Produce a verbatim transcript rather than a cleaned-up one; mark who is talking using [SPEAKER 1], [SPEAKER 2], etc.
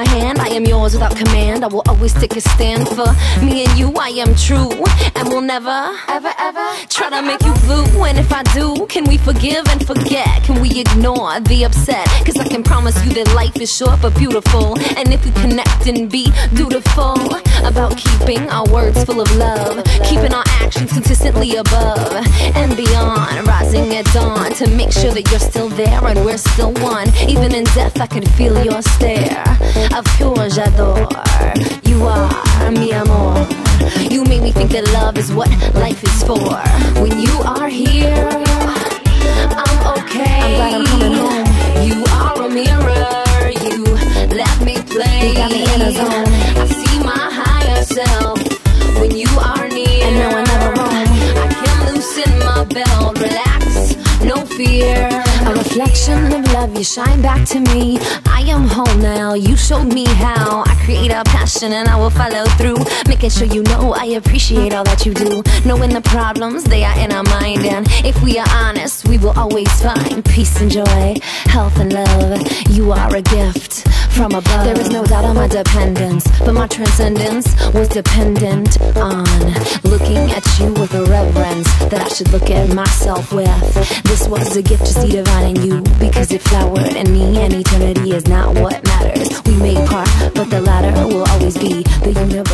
[SPEAKER 1] my hand, I am yours without command. I will always take a stand for me and you. I am true and will never, ever, ever try to make you blue. And if I do, can we forgive and forget? Can we ignore the upset? Cause I can promise you that life is short but beautiful. And if we connect and be dutiful about keeping our words full of love, keeping our actions consistently above and beyond, rising at dawn to make sure that you're still there and we're still one. Even in death I can feel your stare of pure j'adore. You are mi amor. You make me think that love is what life is for. When you are here, I'm okay. I'm glad I'm coming home. You are a mirror. You let me play. You got me in a zone. I see my higher self when you are near. And now I never roam. I can loosen my belt, relax, no fear. A reflection of love, you shine back to me. I am whole now, you showed me how. I create a passion and I will follow through, making sure you know I appreciate all that you do. Knowing the problems, they are in our mind. And if we are honest, we will always find peace and joy, health and love. You are a gift from above. There is no doubt on my dependence, but my transcendence was dependent on looking at you with a reverence that I should look at myself with. This was a gift to see divine in you, because it flowered in me, and eternity is not what matters. We may part, but the latter will always be the universe.